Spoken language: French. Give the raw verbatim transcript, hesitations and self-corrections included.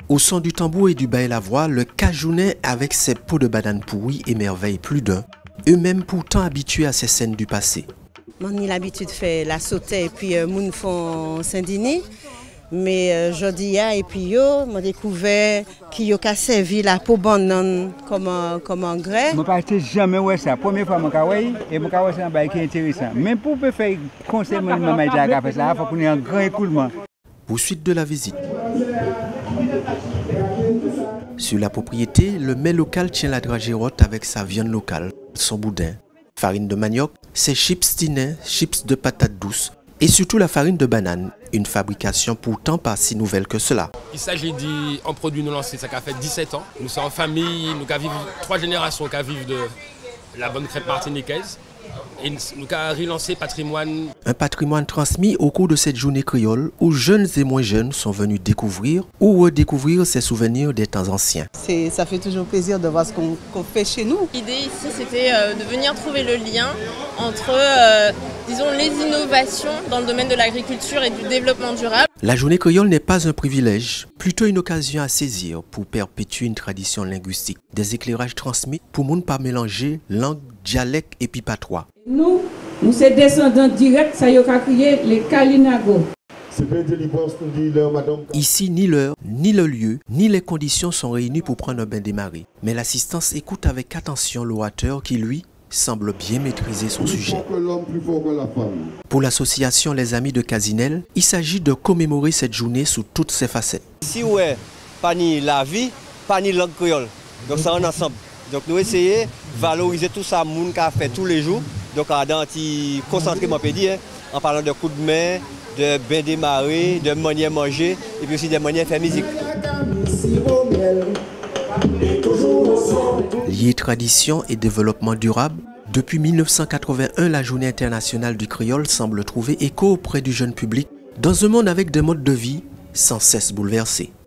Au son du tambour et du bail la voix, le Cajounais avec ses pots de banane pourries émerveille plus d'un, eux-mêmes pourtant habitués à ces scènes du passé. On a l'habitude de faire la sautée et puis euh, moun font Saint-Denis. Mais euh, jodi et puis yo, m'a découvert qu'il y a servi la peau banane comme comme engrais. Je ne jamais ouais ça. Première fois je vois et je vois ça un qui est intéressant. Mais pour faire conseil moi maman déjà fait ça, il faut qu'on ait un grand écoulement. Poursuite de la visite. Sur la propriété, le mets local tient la dragée haute avec sa viande locale, son boudin, farine de manioc, ses chips tinés, chips de patates douces et surtout la farine de banane, une fabrication pourtant pas si nouvelle que cela. Il s'agit d'un produit nous lancé, ça a fait dix-sept ans. Nous sommes en famille, nous avons trois générations qui vivent de la bonne crêpe martiniquaise. Et nous avons relancé patrimoine. Un patrimoine transmis au cours de cette journée créole où jeunes et moins jeunes sont venus découvrir ou redécouvrir ces souvenirs des temps anciens. Ça fait toujours plaisir de voir ce qu'on qu'on fait chez nous. L'idée ici, c'était euh, de venir trouver le lien entre, euh, disons, les innovations dans le domaine de l'agriculture et du développement durable. La journée créole n'est pas un privilège, plutôt une occasion à saisir pour perpétuer une tradition linguistique. Des éclairages transmis pour ne pas mélanger langue, dialecte et puis patois. Nous, nous sommes descendants directs, ça y a crié les Kalinago. Ici, ni l'heure, ni le lieu, ni les conditions sont réunies pour prendre un bain des marées. Mais l'assistance écoute avec attention l'orateur qui, lui, semble bien maîtriser son sujet. Pour l'association Les Amis de Casinel, il s'agit de commémorer cette journée sous toutes ses facettes. Ici, ouais, pas ni la vie, pas ni langue créole. Donc ça en ensemble. Donc nous essayons de valoriser tout ça, moun qu'a fait tous les jours. Donc dans petit concentrer mon pédi, hein, en parlant de coups de main, de bain des marées, de manière manger et puis aussi de manière faire musique. Lié tradition et développement durable, depuis mille neuf cent quatre-vingt-un, la Journée internationale du créole semble trouver écho auprès du jeune public dans un monde avec des modes de vie sans cesse bouleversés.